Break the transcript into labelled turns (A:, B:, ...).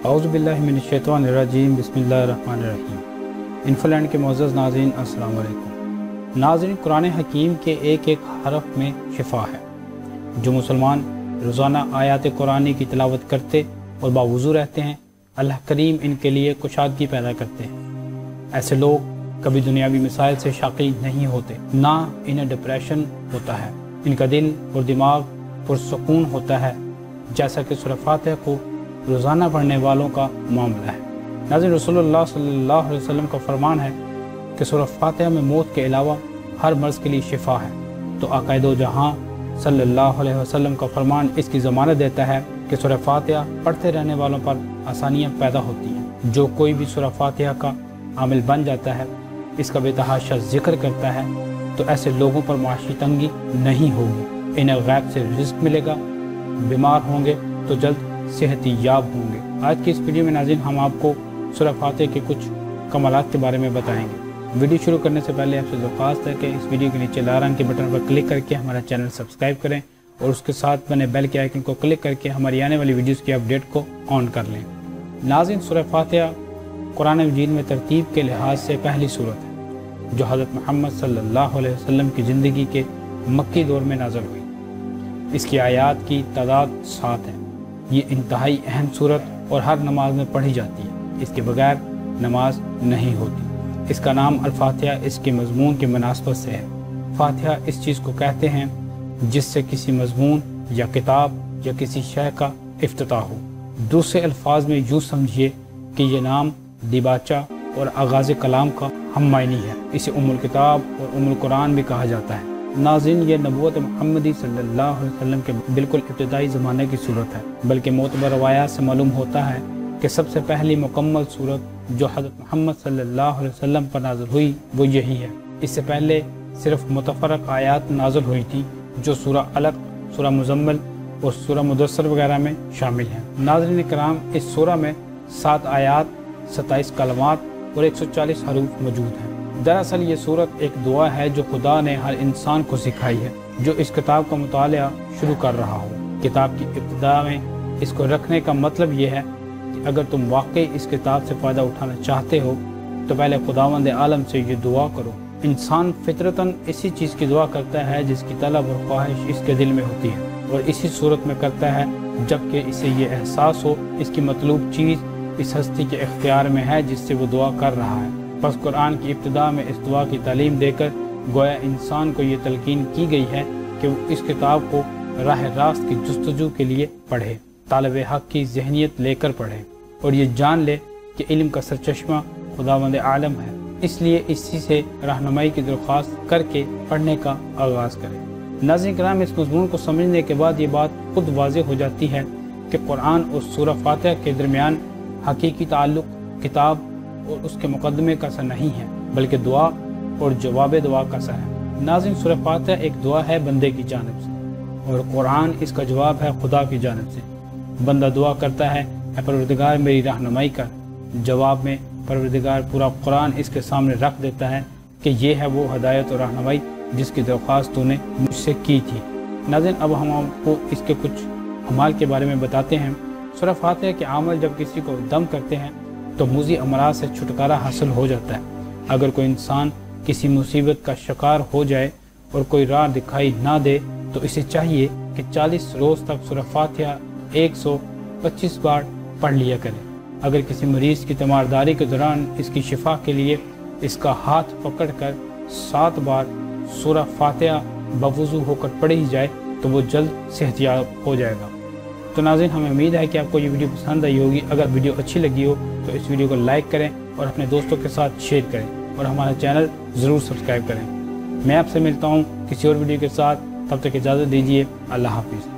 A: اعوذ باللہ من الشیطان الرجیم بسم اللہ الرحمن الرحیم۔ انفولینڈ کے معزز ناظرین السلام علیکم۔ ناظرین، قرآن حکیم کے ایک ایک حرف میں شفا ہے۔ جو مسلمان روزانہ آیات قرآنی کی تلاوت کرتے اور باوضو رہتے ہیں، اللہ کریم ان کے لیے کشادگی پیدا کرتے ہیں۔ ایسے لوگ کبھی دنیاوی مسائل سے شاقی نہیں ہوتے، نہ انہیں ڈپریشن ہوتا ہے۔ ان کا دل اور دماغ پرسکون ہوتا ہے، جیسا کہ سورہ فاتحہ کو روزانہ پڑھنے والوں کا معاملہ ہے۔ ناظرین، رسول اللہ صلی اللہ علیہ وسلم کا فرمان ہے کہ سورہ فاتحہ میں موت کے علاوہ ہر مرض کے لیے شفا ہے۔ تو آقائد و جہاں صلی اللہ علیہ وسلم کا فرمان اس کی ضمانت دیتا ہے کہ سورہ فاتحہ پڑھتے رہنے والوں پر آسانیاں پیدا ہوتی ہیں۔ جو کوئی بھی سورہ فاتحہ کا عامل بن جاتا ہے، اس کا بے تحاشا ذکر کرتا ہے، تو ایسے لوگوں پر معاشی تنگی نہیں ہوگی۔ انہیں غیب سے رزق ملے گا، بیمار ہوں گے تو جلد صحت یاب ہوں گے۔ آج کی اس ویڈیو میں ناظرین ہم آپ کو سورہ فاتحہ کے کچھ کمالات کے بارے میں بتائیں گے۔ ویڈیو شروع کرنے سے پہلے آپ سے درخواست ہے کہ اس ویڈیو کے نیچے لال رنگ کے بٹن پر کلک کر کے ہمارا چینل سبسکرائب کریں اور اس کے ساتھ بنے بیل کے آئیکن کو کلک کر کے ہماری آنے والی ویڈیوز کی اپڈیٹ کو آن کر لیں۔ ناظرین، سورہ فاتحہ قرآن مجید میں ترتیب کے لحاظ سے پہلی سورت ہے جو حضرت محمد صلی اللہ علیہ وسلم کی زندگی کے مکی دور میں نازل ہوئی۔ اس کی آیات کی تعداد 7 ہے۔ یہ انتہائی اہم سورت اور ہر نماز میں پڑھی جاتی ہے۔ اس کے بغیر نماز نہیں ہوتی۔ اس کا نام الفاتحہ اس کے مضمون کی مناسبت سے ہے۔ فاتحہ اس چیز کو کہتے ہیں جس سے کسی مضمون یا کتاب یا کسی شے کا افتتاح ہو۔ دوسرے الفاظ میں یوں سمجھیے کہ یہ نام دیباچہ اور آغاز کلام کا ہم معنی ہے۔ اسے ام الکتاب اور ام القرآن بھی کہا جاتا ہے۔ ناظرین، یہ نبوت محمدی صلی اللہ علیہ وسلم کے بالکل ابتدائی زمانے کی صورت ہے، بلکہ معتبر روایات سے معلوم ہوتا ہے کہ سب سے پہلی مکمل صورت جو حضرت محمد صلی اللہ علیہ وسلم پر نازل ہوئی وہ یہی ہے۔ اس سے پہلے صرف متفرق آیات نازل ہوئی تھی جو سورہ علق، سورہ مزمل اور سورہ مدثر وغیرہ میں شامل ہیں۔ ناظرین کرام، اس سورہ میں 7 آیات، 27 کلمات اور 140 حروف موجود ہیں۔ دراصل یہ صورت ایک دعا ہے جو خدا نے ہر انسان کو سکھائی ہے جو اس کتاب کا مطالعہ شروع کر رہا ہو۔ کتاب کی ابتدا میں اس کو رکھنے کا مطلب یہ ہے کہ اگر تم واقعی اس کتاب سے فائدہ اٹھانا چاہتے ہو تو پہلے خداوند عالم سے یہ دعا کرو۔ انسان فطرتاً اسی چیز کی دعا کرتا ہے جس کی طلب اور خواہش اس کے دل میں ہوتی ہے، اور اسی صورت میں کرتا ہے جبکہ اسے یہ احساس ہو اس کی مطلوب چیز اس ہستی کے اختیار میں ہے جس سے وہ دعا کر رہا ہے۔ پس قرآن کی ابتدا میں اس دعا کی تعلیم دے کر گویا انسان کو یہ تلقین کی گئی ہے کہ وہ اس کتاب کو راہ راست کی جستجو کے لیے پڑھے، طالب حق کی ذہنیت لے کر پڑھے اور یہ جان لے کہ علم کا سرچشمہ خداوند عالم ہے، اس لیے اسی سے رہنمائی کی درخواست کر کے پڑھنے کا آغاز کرے۔ ناظرین کرام، اس مضمون کو سمجھنے کے بعد یہ بات خود واضح ہو جاتی ہے کہ قرآن اور سورہ فاتحہ کے درمیان حقیقی تعلق کتاب اور اس کے مقدمے کا سا نہیں ہے، بلکہ دعا اور جواب دعا کا سا ہے۔ ناظرین، سورہ فاتحہ ایک دعا ہے بندے کی جانب سے اور قرآن اس کا جواب ہے خدا کی جانب سے۔ بندہ دعا کرتا ہے، اے پروردگار میری رہنمائی کر۔ جواب میں پروردگار پورا قرآن اس کے سامنے رکھ دیتا ہے کہ یہ ہے وہ ہدایت اور رہنمائی جس کی درخواست تو نے مجھ سے کی تھی۔ ناظرین، اب ہم آپ کو اس کے کچھ اعمال کے بارے میں بتاتے ہیں۔ سورہ فاتحہ کے عمل جب کسی کو دم کرتے ہیں تو موذی امراض سے چھٹکارا حاصل ہو جاتا ہے۔ اگر کوئی انسان کسی مصیبت کا شکار ہو جائے اور کوئی راہ دکھائی نہ دے تو اسے چاہیے کہ 40 روز تک سورہ فاتحہ 125 بار پڑھ لیا کرے۔ اگر کسی مریض کی تیمارداری کے دوران اس کی شفا کے لیے اس کا ہاتھ پکڑ کر 7 بار سورہ فاتحہ بوضو ہو کر پڑھی جائے تو وہ جلد صحت یاب ہو جائے گا۔ تو ناظرین، ہمیں امید ہے کہ آپ کو یہ ویڈیو پسند آئی ہوگی۔ اگر ویڈیو اچھی لگی ہو تو اس ویڈیو کو لائک کریں اور اپنے دوستوں کے ساتھ شیئر کریں اور ہمارا چینل ضرور سبسکرائب کریں۔ میں آپ سے ملتا ہوں کسی اور ویڈیو کے ساتھ، تب تک اجازت دیجیے۔ اللہ حافظ۔